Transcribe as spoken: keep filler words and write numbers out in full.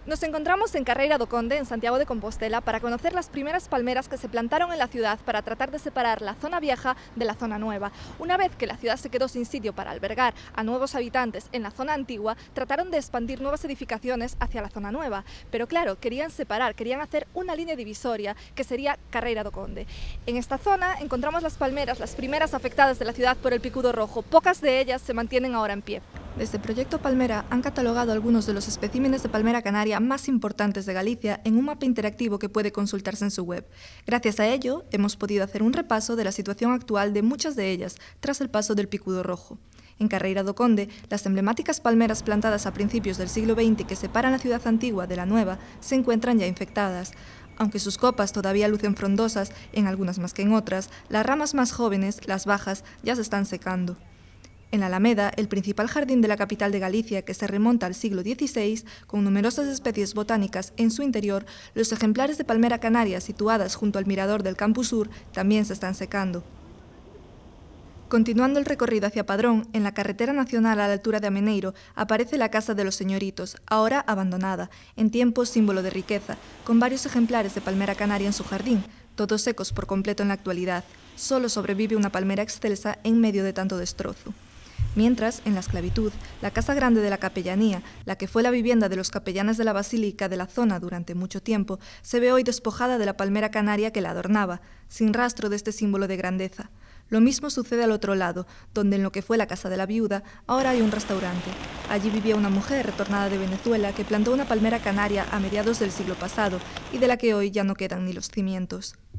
Nos encontramos en Carreira do Conde, en Santiago de Compostela, para conocer las primeras palmeras que se plantaron en la ciudad para tratar de separar la zona vieja de la zona nueva. Una vez que la ciudad se quedó sin sitio para albergar a nuevos habitantes en la zona antigua, trataron de expandir nuevas edificaciones hacia la zona nueva. Pero claro, querían separar, querían hacer una línea divisoria que sería Carreira do Conde. En esta zona encontramos las palmeras, las primeras afectadas de la ciudad por el picudo rojo. Pocas de ellas se mantienen ahora en pie. Desde Proyecto Palmera han catalogado algunos de los especímenes de palmera canaria más importantes de Galicia en un mapa interactivo que puede consultarse en su web. Gracias a ello, hemos podido hacer un repaso de la situación actual de muchas de ellas tras el paso del picudo rojo. En Carreira do Conde, las emblemáticas palmeras plantadas a principios del siglo veinte que separan la ciudad antigua de la nueva se encuentran ya infectadas. Aunque sus copas todavía lucen frondosas, en algunas más que en otras, las ramas más jóvenes, las bajas, ya se están secando. En la Alameda, el principal jardín de la capital de Galicia, que se remonta al siglo dieciséis, con numerosas especies botánicas en su interior, los ejemplares de palmera canaria situadas junto al mirador del Campus Sur también se están secando. Continuando el recorrido hacia Padrón, en la carretera nacional a la altura de Ameneiro, aparece la Casa de los Señoritos, ahora abandonada, en tiempos símbolo de riqueza, con varios ejemplares de palmera canaria en su jardín, todos secos por completo en la actualidad. Solo sobrevive una palmera excelsa en medio de tanto destrozo. Mientras, en la esclavitud, la Casa Grande de la Capellanía, la que fue la vivienda de los capellanes de la Basílica de la zona durante mucho tiempo, se ve hoy despojada de la palmera canaria que la adornaba, sin rastro de este símbolo de grandeza. Lo mismo sucede al otro lado, donde en lo que fue la Casa de la Viuda, ahora hay un restaurante. Allí vivía una mujer retornada de Venezuela que plantó una palmera canaria a mediados del siglo pasado y de la que hoy ya no quedan ni los cimientos.